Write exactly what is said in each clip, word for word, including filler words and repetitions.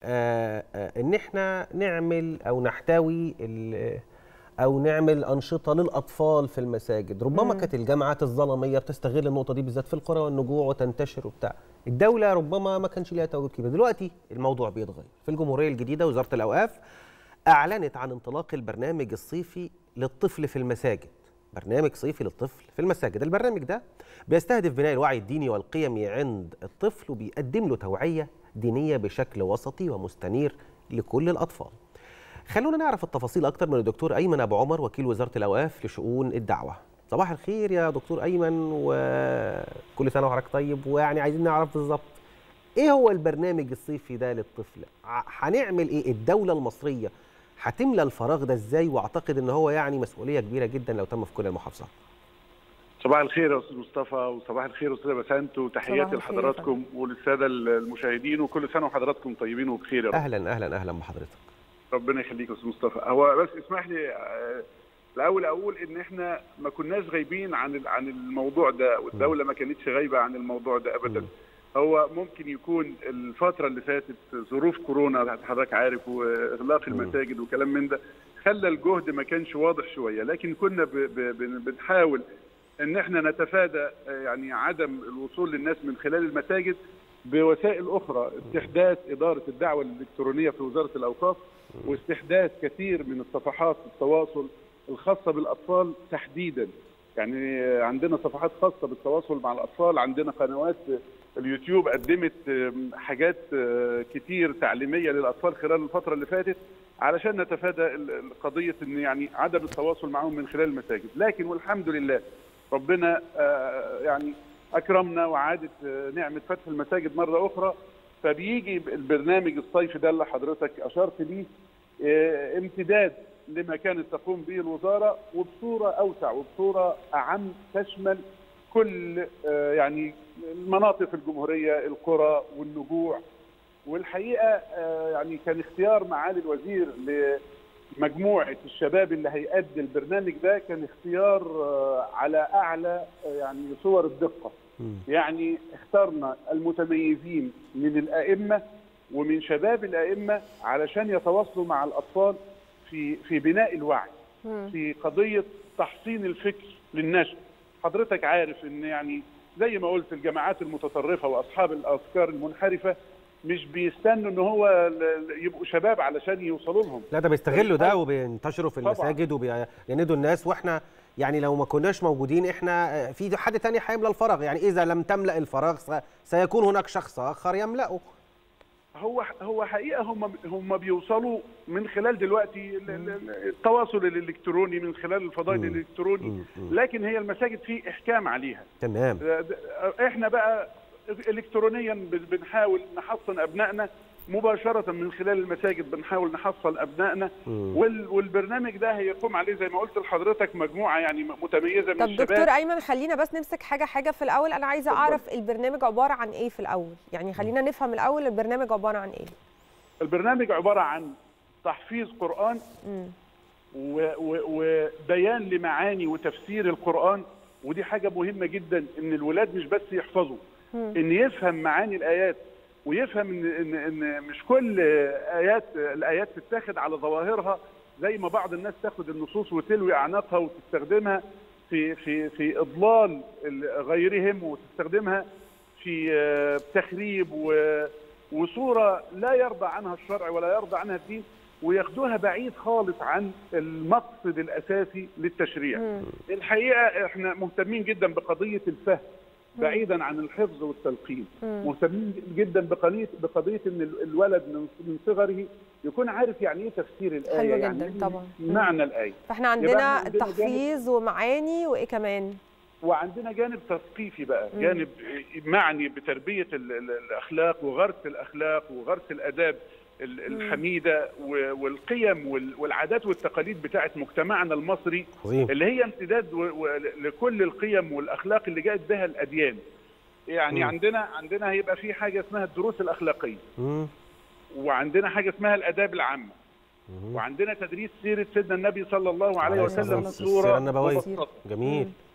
آه آه ان احنا نعمل او نحتوي او نعمل انشطه للاطفال في المساجد. ربما مم. كانت الجامعات الظلميه بتستغل النقطه دي بالذات في القرى والنجوع وتنتشر وبتاع. الدوله ربما ما كانش ليها تواجد كبير. دلوقتي الموضوع بيتغير. في الجمهوريه الجديده وزاره الاوقاف اعلنت عن انطلاق البرنامج الصيفي للطفل في المساجد. برنامج صيفي للطفل في المساجد. البرنامج ده بيستهدف بناء الوعي الديني والقيمي عند الطفل وبيقدم له توعيه دينيه بشكل وسطي ومستنير لكل الاطفال. خلونا نعرف التفاصيل أكتر من الدكتور أيمن أبو عمر وكيل وزارة الأوقاف لشؤون الدعوة. صباح الخير يا دكتور أيمن وكل سنة وحضرتك طيب. ويعني عايزين نعرف بالظبط إيه هو البرنامج الصيفي ده للطفل؟ هنعمل إيه؟ الدولة المصرية هتملى الفراغ ده إزاي؟ وأعتقد إن هو يعني مسؤولية كبيرة جدا لو تم في كل المحافظات. صباح الخير يا أستاذ مصطفى وصباح الخير يا أستاذة بسنت وتحياتي لحضراتكم وللسادة المشاهدين وكل سنة وحضراتكم طيبين وبخير يا رب. أهلا أهلا أهلا بحضرتك. ربنا يخليك يا استاذ مصطفى. هو بس اسمح لي الاول اقول ان احنا ما كناش غايبين عن عن الموضوع ده والدوله ما كانتش غايبه عن الموضوع ده ابدا. هو ممكن يكون الفتره اللي فاتت ظروف كورونا حضرتك عارف واغلاق المساجد وكلام من ده خلى الجهد ما كانش واضح شويه، لكن كنا بنحاول ان احنا نتفادى يعني عدم الوصول للناس من خلال المساجد بوسائل اخرى. استحداث اداره الدعوه الالكترونيه في وزاره الاوقاف واستحداث كثير من الصفحات التواصل الخاصه بالاطفال تحديدا. يعني عندنا صفحات خاصه بالتواصل مع الاطفال، عندنا قنوات اليوتيوب قدمت حاجات كتير تعليميه للاطفال خلال الفتره اللي فاتت علشان نتفادى قضيه ان يعني عدم التواصل معهم من خلال المساجد. لكن والحمد لله ربنا يعني اكرمنا وعادت نعمه فتح المساجد مره اخرى، فبيجي البرنامج الصيفي ده اللي حضرتك اشرت ليه امتداد لما كانت تقوم به الوزاره وبصوره اوسع وبصوره اعم تشمل كل يعني مناطق الجمهوريه، القرى والنجوع. والحقيقه يعني كان اختيار معالي الوزير لمجموعه الشباب اللي هيأدي البرنامج ده كان اختيار على اعلى يعني صور الدقه. يعني اخترنا المتميزين من الائمه ومن شباب الائمه علشان يتواصلوا مع الاطفال في في بناء الوعي، في قضيه تحصين الفكر للنشء. حضرتك عارف ان يعني زي ما قلت الجماعات المتطرفه واصحاب الافكار المنحرفه مش بيستنوا ان هو يبقوا شباب علشان يوصلوا لهم. لا ده بيستغلوا ده وبينتشروا في المساجد وبيندوا الناس، واحنا يعني لو ما كناش موجودين احنا في حد تاني هيملى الفراغ. يعني اذا لم تملأ الفراغ سيكون هناك شخص اخر يملأه. هو هو حقيقه هم هم بيوصلوا من خلال دلوقتي التواصل الالكتروني من خلال الفضاء الالكتروني، لكن هي المساجد في احكام عليها. تمام. احنا بقى الكترونيا بنحاول نحصن ابنائنا مباشره من خلال المساجد، بنحاول نحصل ابنائنا. والبرنامج ده هيقوم عليه زي ما قلت لحضرتك مجموعه يعني متميزه من الشباب. طب دكتور ايمن خلينا بس نمسك حاجه حاجه في الاول. انا عايزه اعرف البرنامج عباره عن ايه في الاول، يعني خلينا نفهم الاول البرنامج عباره عن ايه. البرنامج عباره عن تحفيظ قرآن وبيان لمعاني وتفسير القرآن، ودي حاجه مهمه جدا ان الولاد مش بس يحفظوا، ان يفهم معاني الايات ويفهم ان ان ان مش كل ايات الايات تتاخد على ظواهرها زي ما بعض الناس تاخد النصوص وتلوي اعناقها وتستخدمها في في في اضلال غيرهم وتستخدمها في تخريب وصوره لا يرضى عنها الشرع ولا يرضى عنها الدين، وياخدوها بعيد خالص عن المقصد الاساسي للتشريع. مم. الحقيقه احنا مهتمين جدا بقضيه الفهم بعيدا عن الحفظ والتلقين. مم. مهتمين جدا بقضيه بقضيه ان الولد من صغره يكون عارف يعني ايه تفسير الايه، حلو يعني جدا طبعا معنى الايه. فاحنا عندنا, عندنا تحفيظ ومعاني وايه كمان؟ وعندنا جانب تثقيفي بقى، مم. جانب معني بتربيه الاخلاق وغرس الاخلاق وغرس الاداب الحميده والقيم والعادات والتقاليد بتاعه مجتمعنا المصري عظيم. اللي هي امتداد لكل القيم والاخلاق اللي جاءت بها الاديان. يعني م. عندنا عندنا هيبقى في حاجه اسمها الدروس الاخلاقيه، م. وعندنا حاجه اسمها الاداب العامه، م. وعندنا تدريس سيره سيدنا النبي صلى الله عليه وسلم بصوره مبسطه. جميل.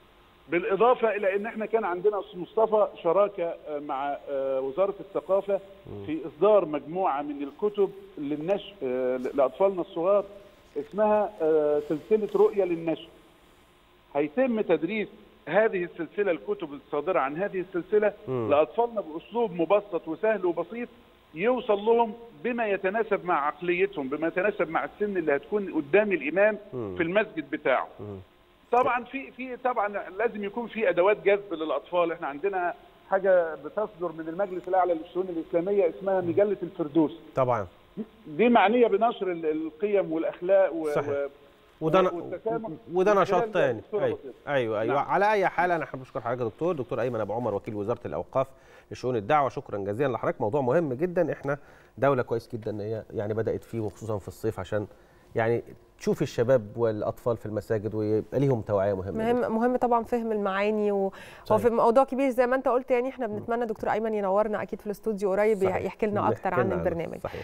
بالاضافه الى ان احنا كان عندنا استاذ مصطفى شراكه مع وزاره الثقافه في اصدار مجموعه من الكتب للنشء لاطفالنا الصغار اسمها سلسله رؤيه للنشء. هيتم تدريس هذه السلسله، الكتب الصادره عن هذه السلسله م. لاطفالنا باسلوب مبسط وسهل وبسيط يوصل لهم بما يتناسب مع عقليتهم، بما يتناسب مع السن اللي هتكون قدام الامام م. في المسجد بتاعه. م. طبعا في في طبعا لازم يكون في ادوات جذب للاطفال. احنا عندنا حاجه بتصدر من المجلس الاعلى للشؤون الاسلاميه اسمها مجله الفردوس. طبعا دي معنيه بنشر القيم والاخلاق و صحيح. وده وده نشاط تاني. ايوه ايوه ايوه نعم. على اي حال انا حابب اشكر حضرتك يا دكتور دكتور ايمن ابو عمر وكيل وزاره الاوقاف لشؤون الدعوه. شكرا جزيلا لحضرتك. موضوع مهم جدا، احنا دوله كويس جدا ان هي يعني بدات فيه وخصوصا في الصيف عشان يعني تشوف الشباب والاطفال في المساجد ويبقى ليهم توعيه مهمه. مهم مهم طبعا فهم المعاني، وهو في موضوع كبير زي ما انت قلت. يعني احنا بنتمنى دكتور ايمن ينورنا اكيد في الاستوديو قريب يحكي لنا اكتر عن البرنامج. صحيح.